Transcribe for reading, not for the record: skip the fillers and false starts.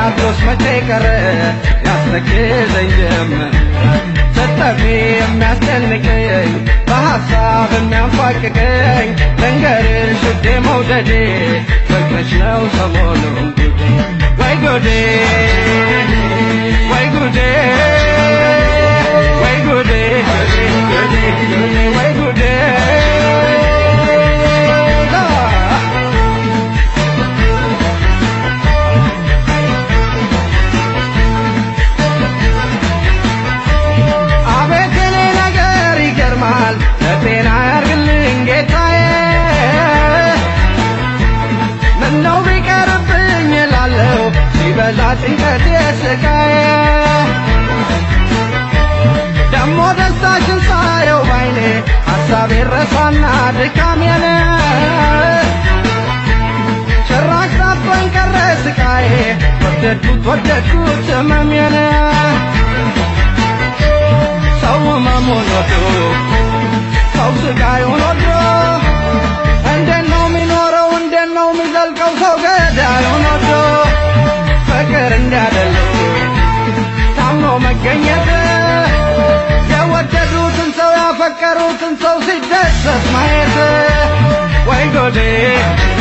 ዲያብሎስ መቼ ቀረ ያስተክዘኝ ጀመር ስተፊ የሚያስጨንቀኝ በሐሳብ የሚያንፏቅቀኝ ልንገርሽ ውዴ መውደዴ ፍቅርሽ ነው ሰሞኑን ጉዴ ወይ ጉዴ ወይ ጉዴ ወይ ጉዴ አቤት የኔ ነገር ይገርማል ለጤና ያርግልኝ ጌታዬ ምነው ቢቀርብኝ እላለሁ ሲበዛ ጭንቀት የስቃዬ ደሞ ደስታሽን ሳየው ባይኔ ሐሳቤ ረሳና ድካሜን ጭራሽ ጠፍቶኝ ቀረ ስቃዬ ወደድኩት ህመሜን ሰው ህመሙን ወዶ ሰው ስቃዩን ወዶ እንዴት ነው የሚኖረው እንዴት ነው የሚዘልቀው ሰው ገዳዩን ወዶ ፍቅር እንዲያደለው ታምኖ መገኘት የወደዱትን ሰው ያፈቀሩትን ሰው ሲደሰት ማየት ወይ ጉዴ